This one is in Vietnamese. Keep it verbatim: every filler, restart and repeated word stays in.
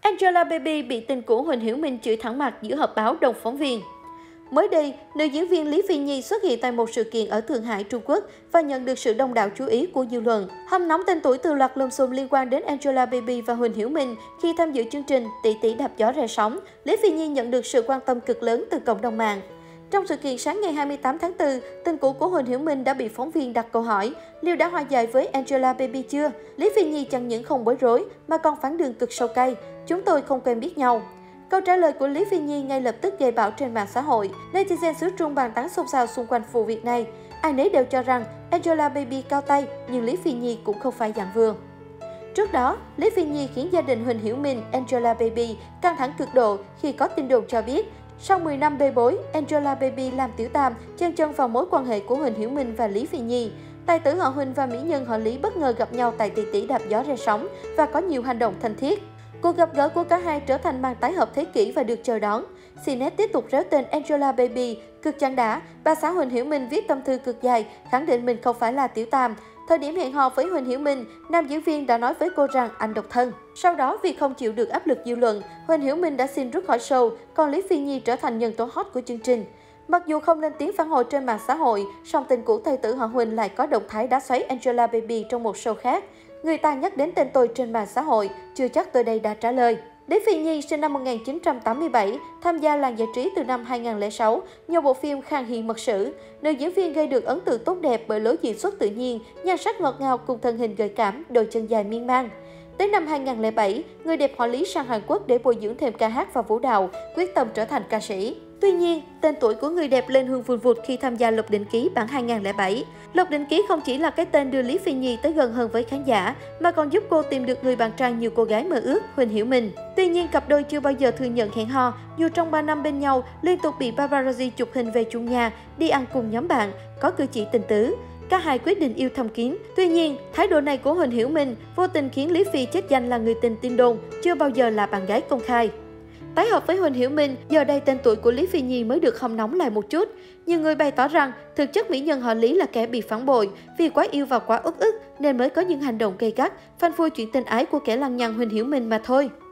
Angelababy bị tình cũ Huỳnh Hiểu Minh chửi thẳng mặt giữa họp báo đông phóng viên. Mới đây, nữ diễn viên Lý Phi Nhi xuất hiện tại một sự kiện ở Thượng Hải, Trung Quốc và nhận được sự đông đảo chú ý của dư luận. Hâm nóng tên tuổi từ loạt lùm xùm liên quan đến Angelababy và Huỳnh Hiểu Minh khi tham dự chương trình Tỷ tỷ đạp gió ra sóng. Lý Phi Nhi nhận được sự quan tâm cực lớn từ cộng đồng mạng. Trong sự kiện sáng ngày hai mươi tám tháng tư, tên cũ của Huỳnh Hiểu Minh đã bị phóng viên đặt câu hỏi liệu đã hòa giải với Angelababy chưa? Lý Phi Nhi chẳng những không bối rối mà còn phản đường cực sâu cay. Chúng tôi không quen biết nhau. Câu trả lời của Lý Phi Nhi ngay lập tức gây bão trên mạng xã hội. Netizen xứ Trung bàn tán xôn xao xung quanh vụ việc này. Ai nấy đều cho rằng Angelababy cao tay, nhưng Lý Phi Nhi cũng không phải dạng vừa. Trước đó, Lý Phi Nhi khiến gia đình Huỳnh Hiểu Minh, Angelababy căng thẳng cực độ khi có tin đồn cho biết sau mười năm bê bối, Angelababy làm tiểu tam chen chân vào mối quan hệ của Huỳnh Hiểu Minh và Lý Phi Nhi. Tài tử họ Huỳnh và mỹ nhân họ Lý bất ngờ gặp nhau tại Tỷ tỷ đạp gió ra sóng và có nhiều hành động thân thiết. Cuộc gặp gỡ của cả hai trở thành màn tái hợp thế kỷ và được chờ đón. xê en e tê tiếp tục réo tên Angelababy cực chẳng đã. Bà xã Huỳnh Hiểu Minh viết tâm thư cực dài, khẳng định mình không phải là tiểu tam. Thời điểm hẹn hò với Huỳnh Hiểu Minh, nam diễn viên đã nói với cô rằng anh độc thân. Sau đó, vì không chịu được áp lực dư luận, Huỳnh Hiểu Minh đã xin rút khỏi show, còn Lý Phi Nhi trở thành nhân tố hot của chương trình. Mặc dù không lên tiếng phản hồi trên mạng xã hội, song tình cũ tài tử họ Huỳnh lại có động thái đá xoáy Angelababy trong một show khác. Người ta nhắc đến tên tôi trên mạng xã hội, chưa chắc tôi đây đã trả lời. Lý Phi Nhi sinh năm một nghìn chín trăm tám mươi bảy, tham gia làng giải trí từ năm hai nghìn không trăm lẻ sáu nhờ bộ phim Khang Hy mật sử. Nữ diễn viên gây được ấn tượng tốt đẹp bởi lối diễn xuất tự nhiên, nhan sắc ngọt ngào cùng thân hình gợi cảm, đôi chân dài miên man. Tới năm hai nghìn không trăm lẻ bảy, người đẹp họ Lý sang Hàn Quốc để bồi dưỡng thêm ca hát và vũ đạo, quyết tâm trở thành ca sĩ. Tuy nhiên, tên tuổi của người đẹp lên hương vùn vụt khi tham gia Lộc Đỉnh Ký bản hai nghìn không trăm lẻ bảy. Lộc Đỉnh Ký không chỉ là cái tên đưa Lý Phi Nhi tới gần hơn với khán giả, mà còn giúp cô tìm được người bạn trai nhiều cô gái mơ ước, Huỳnh Hiểu Minh. Tuy nhiên, cặp đôi chưa bao giờ thừa nhận hẹn hò, dù trong ba năm bên nhau liên tục bị paparazzi chụp hình về chung nhà, đi ăn cùng nhóm bạn, có cử chỉ tình tứ. Cả hai quyết định yêu thầm kín. Tuy nhiên, thái độ này của Huỳnh Hiểu Minh vô tình khiến Lý Phi chết danh là người tình tin đồn, chưa bao giờ là bạn gái công khai. Tái hợp với Huỳnh Hiểu Minh, giờ đây tên tuổi của Lý Phi Nhi mới được hâm nóng lại một chút. Nhiều người bày tỏ rằng thực chất mỹ nhân họ Lý là kẻ bị phản bội vì quá yêu và quá uất ức nên mới có những hành động gay gắt, phanh phui chuyện tình ái của kẻ lăng nhăng Huỳnh Hiểu Minh mà thôi.